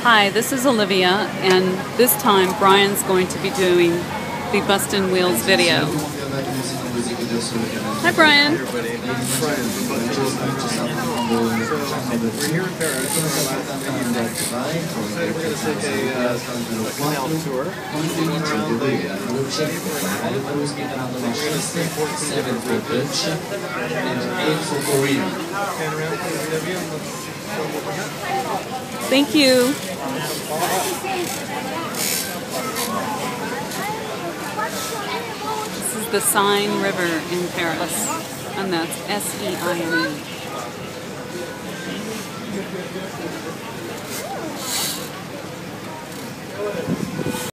Hi, this is Olivia, and this time Brian's going to be doing the Bustin' Wheels video. Hi, Brian. Hey everybody, I'm Brian from bustinwheels.com. So, we're here in Paris for our last evening. We're going to take a canal tour. Going around the Seine River. We're going to see 14 different bridges. Pan around to Olivia and let's show what we got. Thank you. This is the Seine River in Paris, and that's S-E-I-N-E.